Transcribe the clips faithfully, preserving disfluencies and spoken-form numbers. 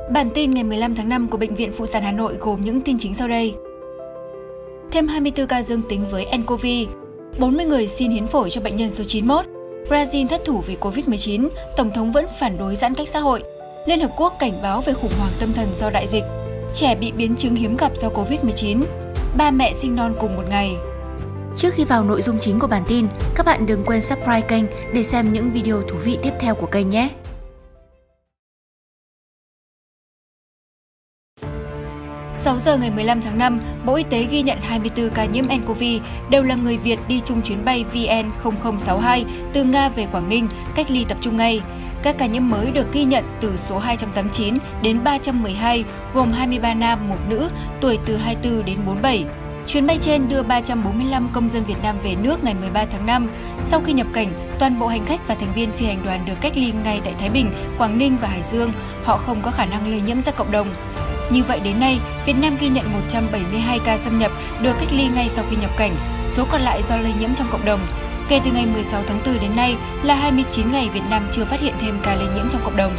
Bản tin ngày mười lăm tháng năm của Bệnh viện Phụ sản Hà Nội gồm những tin chính sau đây. Thêm hai mươi tư ca dương tính với nCoV, bốn mươi người xin hiến phổi cho bệnh nhân số chín mươi mốt. Brazil thất thủ vì Covid mười chín, Tổng thống vẫn phản đối giãn cách xã hội. Liên Hợp Quốc cảnh báo về khủng hoảng tâm thần do đại dịch. Trẻ bị biến chứng hiếm gặp do Covid mười chín. Ba mẹ sinh non cùng một ngày. Trước khi vào nội dung chính của bản tin, các bạn đừng quên subscribe kênh để xem những video thú vị tiếp theo của kênh nhé! sáu giờ ngày mười lăm tháng năm, Bộ Y tế ghi nhận hai mươi tư ca nhiễm nCoV, đều là người Việt đi chung chuyến bay V N không không sáu hai từ Nga về Quảng Ninh, cách ly tập trung ngay. Các ca nhiễm mới được ghi nhận từ số hai trăm tám mươi chín đến ba trăm mười hai, gồm hai mươi ba nam, một nữ, tuổi từ hai mươi tư đến bốn mươi bảy. Chuyến bay trên đưa ba trăm bốn mươi lăm công dân Việt Nam về nước ngày mười ba tháng năm. Sau khi nhập cảnh, toàn bộ hành khách và thành viên phi hành đoàn được cách ly ngay tại Thái Bình, Quảng Ninh và Hải Dương. Họ không có khả năng lây nhiễm ra cộng đồng. Như vậy đến nay, Việt Nam ghi nhận một trăm bảy mươi hai ca xâm nhập được cách ly ngay sau khi nhập cảnh, số còn lại do lây nhiễm trong cộng đồng. Kể từ ngày mười sáu tháng tư đến nay là hai mươi chín ngày Việt Nam chưa phát hiện thêm ca lây nhiễm trong cộng đồng.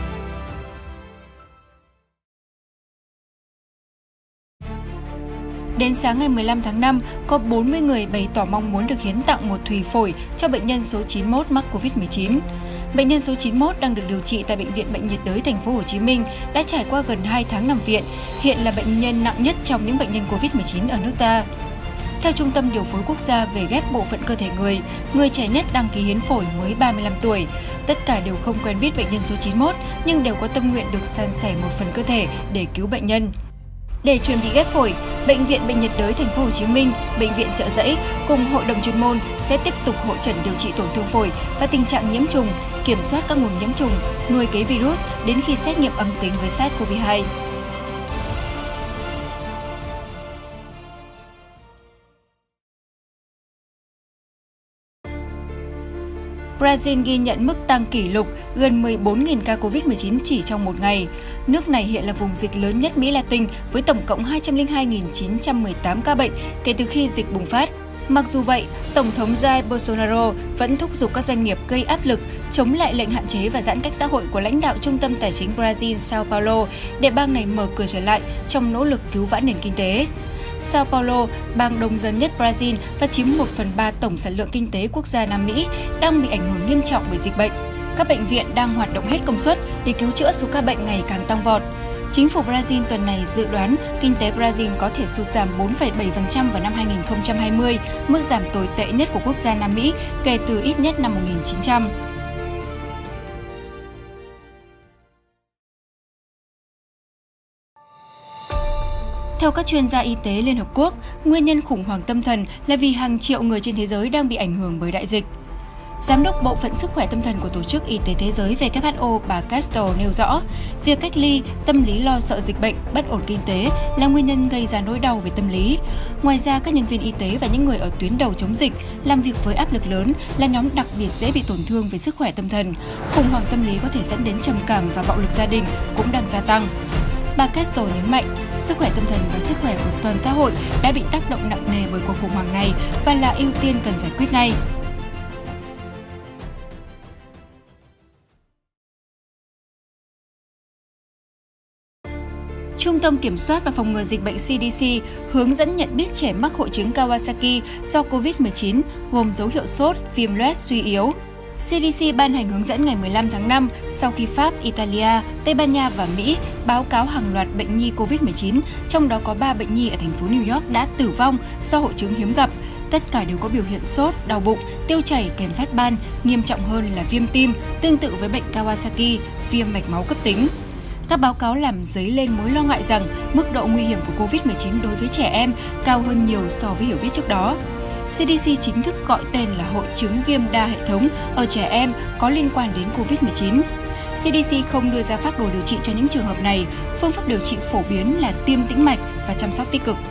Đến sáng ngày mười lăm tháng năm, có bốn mươi người bày tỏ mong muốn được hiến tặng một thùy phổi cho bệnh nhân số chín mươi mốt mắc Covid mười chín. Bệnh nhân số chín mươi mốt đang được điều trị tại Bệnh viện Bệnh nhiệt đới Thành phố Hồ Chí Minh, đã trải qua gần hai tháng nằm viện, hiện là bệnh nhân nặng nhất trong những bệnh nhân Covid mười chín ở nước ta. Theo Trung tâm Điều phối Quốc gia về ghép bộ phận cơ thể người, người trẻ nhất đăng ký hiến phổi mới ba mươi lăm tuổi. Tất cả đều không quen biết bệnh nhân số chín mươi mốt nhưng đều có tâm nguyện được san sẻ một phần cơ thể để cứu bệnh nhân. Để chuẩn bị ghép phổi, Bệnh viện Bệnh nhiệt đới Thành phố Hồ Chí Minh, Bệnh viện Chợ Giẫy cùng hội đồng chuyên môn sẽ tiếp tục hội chẩn điều trị tổn thương phổi và tình trạng nhiễm trùng, kiểm soát các nguồn nhiễm trùng, nuôi cấy virus đến khi xét nghiệm âm tính với SARS-xê o vê hai. Brazil ghi nhận mức tăng kỷ lục gần mười bốn nghìn ca Covid mười chín chỉ trong một ngày. Nước này hiện là vùng dịch lớn nhất Mỹ Latin với tổng cộng hai trăm lẻ hai nghìn chín trăm mười tám ca bệnh kể từ khi dịch bùng phát. Mặc dù vậy, Tổng thống Jair Bolsonaro vẫn thúc giục các doanh nghiệp gây áp lực chống lại lệnh hạn chế và giãn cách xã hội của lãnh đạo Trung tâm Tài chính Brazil Sao Paulo để bang này mở cửa trở lại trong nỗ lực cứu vãn nền kinh tế. Sao Paulo, bang đông dân nhất Brazil và chiếm một phần ba tổng sản lượng kinh tế quốc gia Nam Mỹ, đang bị ảnh hưởng nghiêm trọng bởi dịch bệnh. Các bệnh viện đang hoạt động hết công suất để cứu chữa số ca bệnh ngày càng tăng vọt. Chính phủ Brazil tuần này dự đoán kinh tế Brazil có thể sụt giảm bốn phẩy bảy phần trăm vào năm hai nghìn không trăm hai mươi, mức giảm tồi tệ nhất của quốc gia Nam Mỹ kể từ ít nhất năm một nghìn chín trăm. Theo các chuyên gia y tế Liên Hợp Quốc, nguyên nhân khủng hoảng tâm thần là vì hàng triệu người trên thế giới đang bị ảnh hưởng bởi đại dịch. Giám đốc Bộ phận Sức khỏe Tâm thần của Tổ chức Y tế Thế giới W H O bà Castro nêu rõ, việc cách ly, tâm lý lo sợ dịch bệnh, bất ổn kinh tế là nguyên nhân gây ra nỗi đau về tâm lý. Ngoài ra, các nhân viên y tế và những người ở tuyến đầu chống dịch làm việc với áp lực lớn là nhóm đặc biệt dễ bị tổn thương về sức khỏe tâm thần. Khủng hoảng tâm lý có thể dẫn đến trầm cảm và bạo lực gia đình cũng đang gia tăng. Bà Castro nhấn mạnh, sức khỏe tâm thần và sức khỏe của toàn xã hội đã bị tác động nặng nề bởi cuộc khủng hoảng này và là ưu tiên cần giải quyết ngay. Trung tâm Kiểm soát và Phòng ngừa Dịch bệnh C D C hướng dẫn nhận biết trẻ mắc hội chứng Kawasaki do Covid mười chín gồm dấu hiệu sốt, viêm loét, suy yếu. C D C ban hành hướng dẫn ngày mười lăm tháng năm sau khi Pháp, Italia, Tây Ban Nha và Mỹ báo cáo hàng loạt bệnh nhi Covid mười chín, trong đó có ba bệnh nhi ở thành phố New York đã tử vong do hội chứng hiếm gặp. Tất cả đều có biểu hiện sốt, đau bụng, tiêu chảy kèm phát ban, nghiêm trọng hơn là viêm tim, tương tự với bệnh Kawasaki, viêm mạch máu cấp tính. Các báo cáo làm dấy lên mối lo ngại rằng mức độ nguy hiểm của Covid mười chín đối với trẻ em cao hơn nhiều so với hiểu biết trước đó. C D C chính thức gọi tên là hội chứng viêm đa hệ thống ở trẻ em có liên quan đến Covid mười chín. C D C không đưa ra phác đồ điều trị cho những trường hợp này, phương pháp điều trị phổ biến là tiêm tĩnh mạch và chăm sóc tích cực.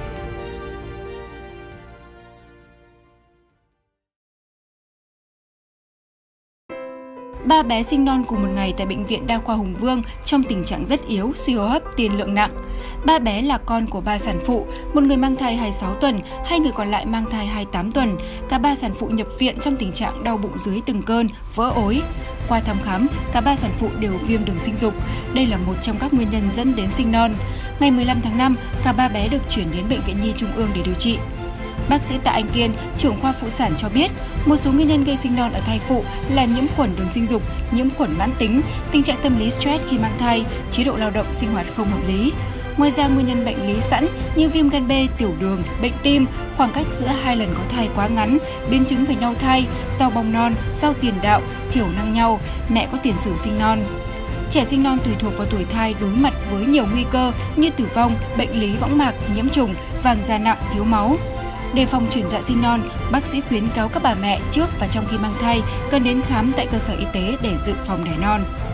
Ba bé sinh non cùng một ngày tại Bệnh viện Đa khoa Hùng Vương trong tình trạng rất yếu, suy hô hấp, tiên lượng nặng. Ba bé là con của ba sản phụ, một người mang thai hai mươi sáu tuần, hai người còn lại mang thai hai mươi tám tuần. Cả ba sản phụ nhập viện trong tình trạng đau bụng dưới từng cơn, vỡ ối. Qua thăm khám, cả ba sản phụ đều viêm đường sinh dục. Đây là một trong các nguyên nhân dẫn đến sinh non. Ngày mười lăm tháng năm, cả ba bé được chuyển đến Bệnh viện Nhi Trung ương để điều trị. Bác sĩ Tạ Anh Kiên, trưởng khoa phụ sản cho biết, một số nguyên nhân gây sinh non ở thai phụ là nhiễm khuẩn đường sinh dục, nhiễm khuẩn mãn tính, tình trạng tâm lý stress khi mang thai, chế độ lao động sinh hoạt không hợp lý. Ngoài ra, nguyên nhân bệnh lý sẵn như viêm gan B, tiểu đường, bệnh tim, khoảng cách giữa hai lần có thai quá ngắn, biến chứng về nhau thai, rau bong non, rau tiền đạo, thiểu năng nhau, mẹ có tiền sử sinh non. Trẻ sinh non tùy thuộc vào tuổi thai đối mặt với nhiều nguy cơ như tử vong, bệnh lý võng mạc, nhiễm trùng, vàng da nặng, thiếu máu. Đề phòng chuyển dạ sinh non, bác sĩ khuyến cáo các bà mẹ trước và trong khi mang thai cần đến khám tại cơ sở y tế để dự phòng đẻ non.